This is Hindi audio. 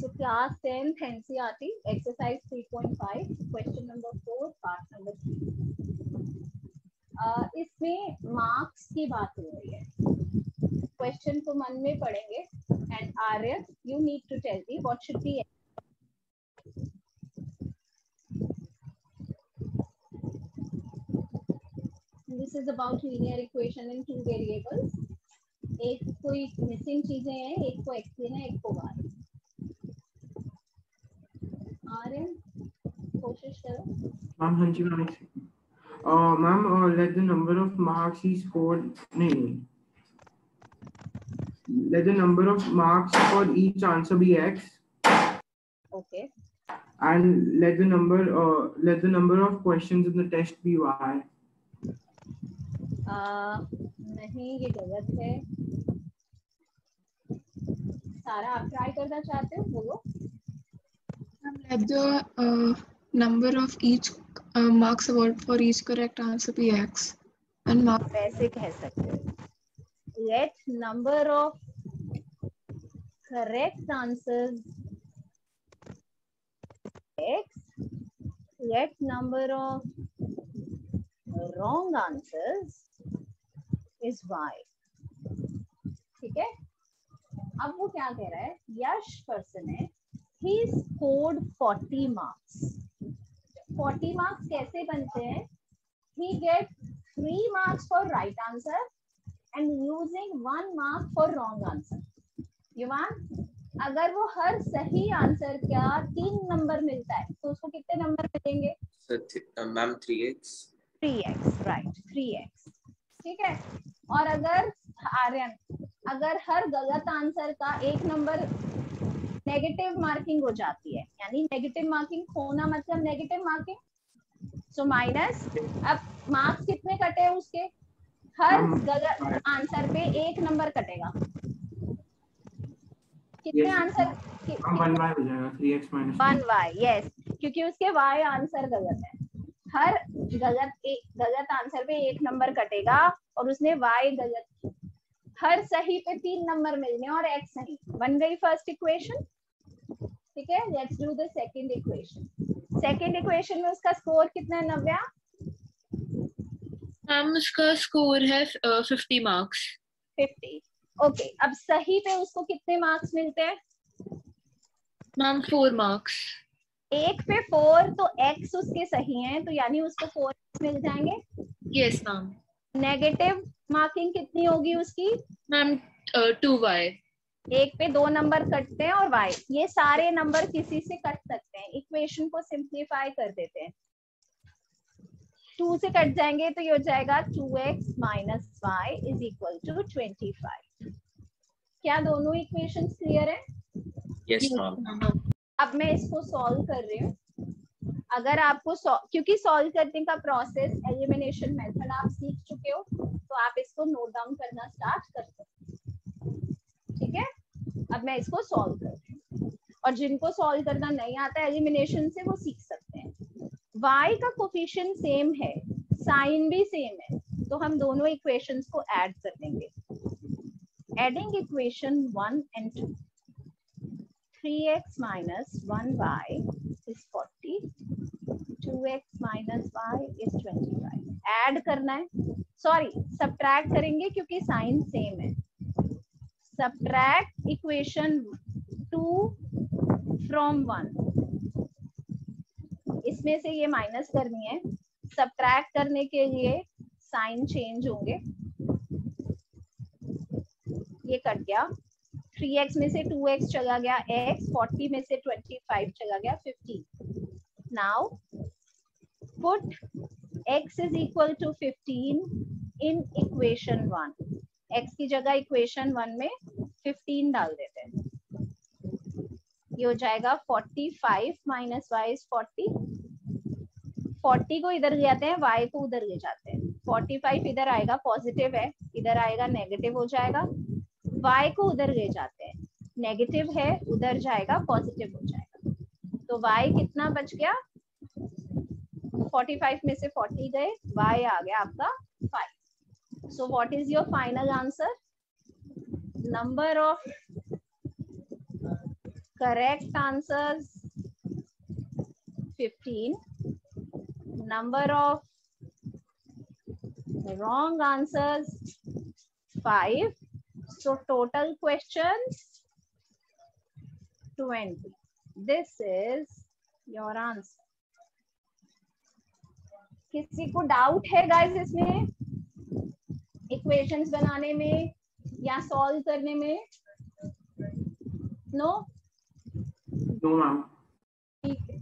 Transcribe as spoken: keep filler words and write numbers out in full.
So class tenth N C E R T exercise three point five question number four part number three. uh, इसमें मार्क्स की बात हो रही है. क्वेश्चन को मन में पढ़ेंगे and Arya you need to tell me what should be. This is about linear equation in two variables. एक कोई मिसिंग चीजें हैं, एक को x देना है, एक को y. आर्यन कोशिश करो. मैम हाँ जी ma'am. Ma'am let the number of marks he scored नहीं let the number of marks for each answer be x. Okay. And let the number uh, let the number of questions in the test be y. uh, नहीं ये गलत है. सारा आप ट्राई करना चाहते हो बोलो. Let the uh, number of each uh, marks awarded for each correct answer be x and mark. वैसे कह सकते हो. Let number of correct answers x. Let number of wrong answers is y. ठीक है. अब वो क्या कह रहा है. यश पर्सन है. He scored forty marks. forty marks कैसे बनते हैं? He gets three marks for right answer and using one mark for wrong answer. युवान, अगर वो हर सही आंसर का तीन नंबर मिलता है तो उसको कितने नंबर मिलेंगे? Ma'am three X. Three X right. Three X ठीक है. और अगर आर्यन अगर हर गलत आंसर का एक नंबर नेगेटिव मार्किंग हो जाती है, यानी नेगेटिव मार्किंग होना मतलब नेगेटिव मार्किंग, सो माइनस. अब मार्क्स कितने कटे उसके? हर गलत आंसर पे एक नंबर कटेगा. कितने आंसर? वन वाई हो जाएगा. Three X minus one Y. Yes, क्योंकि उसके वाई आंसर गलत है. हर गलत एक गलत आंसर पे एक नंबर कटेगा और उसने वाई गलत. हर सही पे तीन नंबर मिलने और एक्स सही. बन गई फर्स्ट इक्वेशन. ठीक है. Let's do the second equation. Second equation में उसका स्कोर कितना है नव्या? मैम उसका स्कोर है फिफ्टी मार्क्स. फिफ्टी. ओके. अब सही पे उसको कितने मार्क्स मिलते हैं? Ma'am four marks. एक पे फोर तो एक्स उसके सही हैं तो यानी उसको फोर मिल जाएंगे. Yes ma'am. नेगेटिव मार्किंग कितनी होगी उसकी? Ma'am two Y. एक पे दो नंबर कटते हैं और वाई. ये सारे नंबर किसी से कट सकते हैं. इक्वेशन को सिंप्लीफाई कर देते हैं. टू से कट जाएंगे तो ये हो जाएगा two X minus Y is equal to twenty five. क्या दोनों इक्वेशंस क्लियर है? Yes ma'am. अब मैं इसको सॉल्व कर रही हूँ. अगर आपको क्योंकि सॉल्व करने का प्रोसेस एलिमिनेशन मेथड आप सीख चुके हो तो आप इसको नोट डाउन करना स्टार्ट कर सकते हो. ठीक है. अब मैं इसको सॉल्व कर रही हूँ और जिनको सॉल्व करना नहीं आता एलिमिनेशन से वो सीख सकते हैं. y का कोफिशिएंट सेम है, साइन भी सेम है, तो हम दोनों इक्वेशंस को ऐड कर देंगे. Adding equation one and two. Three X minus one Y is forty. Two X minus y is twenty-five. Add करना है. सॉरी सब्ट्रैक्ट करेंगे क्योंकि साइन सेम है. Subtract equation two from one. इसमें से ये माइनस करनी है. सब्ट्रैक्ट करने के लिए साइन चेंज होंगे. ये कट गया. थ्री एक्स में से टू एक्स चला गया x. फोर्टी में से ट्वेंटी फाइव चला गया fifty. Now put x is equal to fifteen in equation one. x की जगह इक्वेशन वन में फिफ्टीन डाल देते हैं. ये हो जाएगा forty five minus Y is forty. Forty को इधर ले जाते हैं, y को उधर ले जाते हैं. फोर्टी फाइव इधर आएगा पॉजिटिव है, इधर आएगा नेगेटिव हो जाएगा. y को उधर ले जाते हैं, नेगेटिव है उधर जाएगा पॉजिटिव हो जाएगा. तो y कितना बच गया? फोर्टी फाइव में से फोर्टी गए, y आ गया आपका five. So what is your final answer? Number of Correct answers fifteen. Number of wrong answers five. So total questions twenty. This is your answer. किसी को डाउट है गाइस इसमें, इक्वेशंस बनाने में या सॉल्व करने में? नो? No, ma'am. ठीक है.